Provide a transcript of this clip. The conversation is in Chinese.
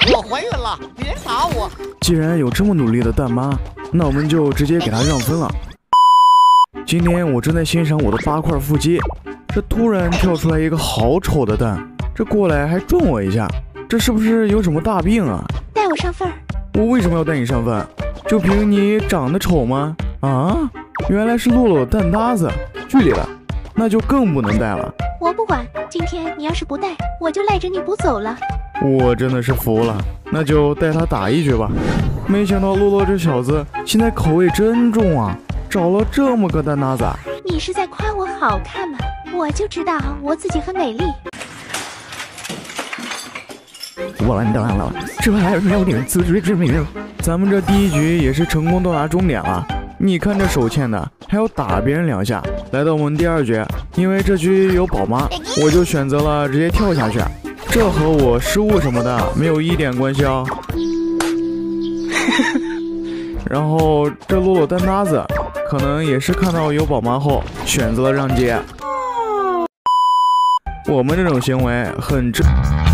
我怀孕了，别打我！ 既然有这么努力的蛋妈，那我们就直接给她让分了。今天我正在欣赏我的8块腹肌，这突然跳出来一个好丑的蛋，这过来还撞我一下，这是不是有什么大病啊？ 带我上份儿。 我为什么要带你上饭？就凭你长得丑吗？啊，原来是洛洛的蛋搭子，剧里了，那就更不能带了。 我不管，今天你要是不带，我就赖着你不走了。 我真的是服了，那就带他打一局吧。没想到洛洛这小子现在口味真重啊，找了这么个蛋搭子。 你是在夸我好看吗？我就知道我自己很美丽。 我完蛋了，这还没有点自知之明。咱们这第1局也是成功到达终点了。你看这手欠的，还要打别人2下。来到我们第2局，因为这局有宝妈，我就选择了直接跳下去。这和我失误什么的没有一点关系哦。然后这洛洛蛋搭子可能也是看到有宝妈后选择了让接。我们这种行为很正。